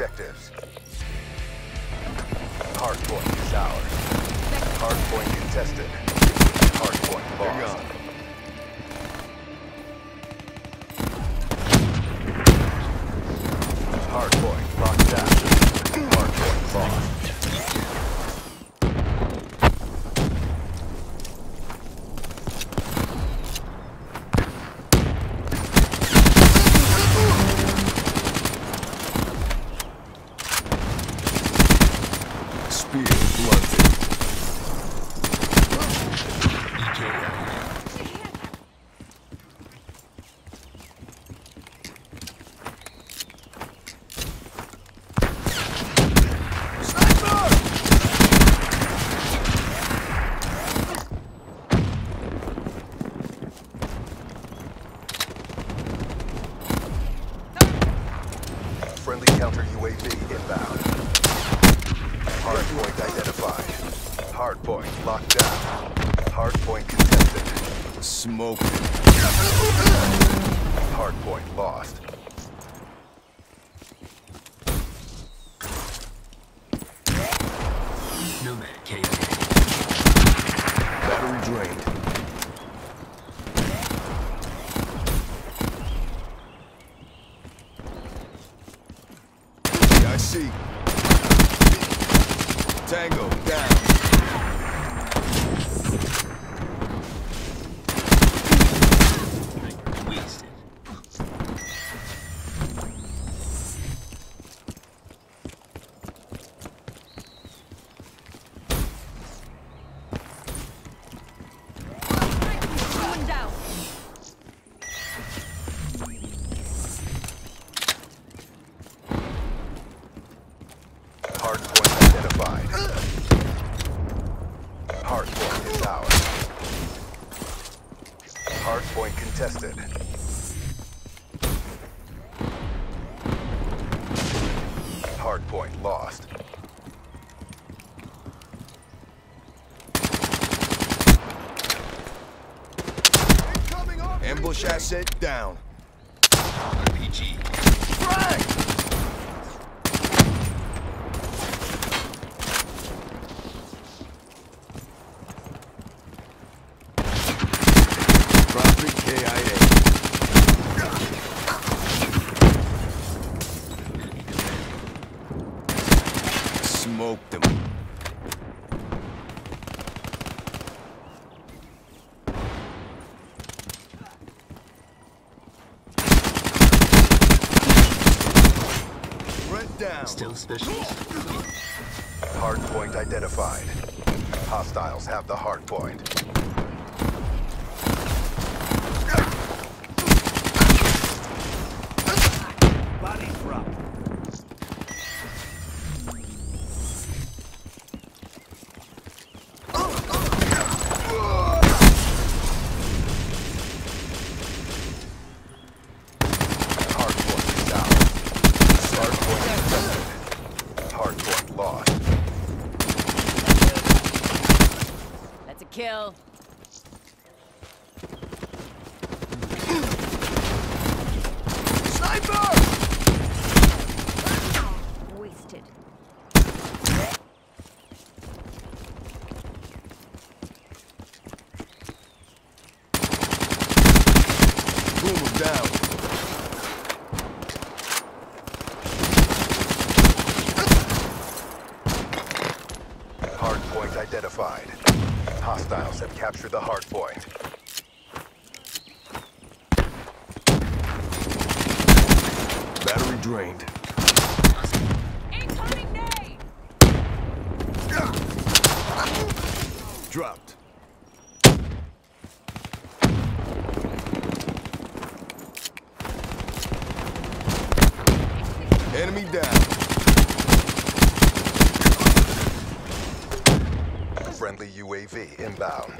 objectives. Hardpoint is ours. Hardpoint contested. Hardpoint lost. Hardpoint locked down. Hardpoint lost. Spear blunted. Friendly counter UAV inbound. Hardpoint identified. Hardpoint locked down. Hardpoint contested. Smoke. Hardpoint lost. Nomad KIA. Battery drained. I see. Tango down. Wasted. One down. Hardpoint identified. Hardpoint is ours. Hardpoint contested. Hardpoint lost. Ambush asset down. RPG. Frag! Profit KIA. Smoked them. Brent down. Still specialist. Hardpoint identified. Hostiles have the hardpoint. Body drop. Hardpoint is out. Hardpoint contested. Hardpoint lost. That's a kill. Sniper! Wasted. Boom down. Hardpoint identified. Hostiles have captured the hardpoint. Battery drained. Incoming nade! Dropped. Enemy down. Friendly UAV inbound.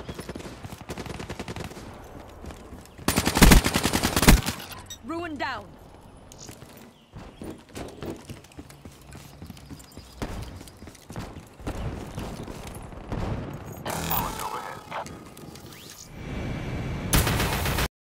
Ruin down.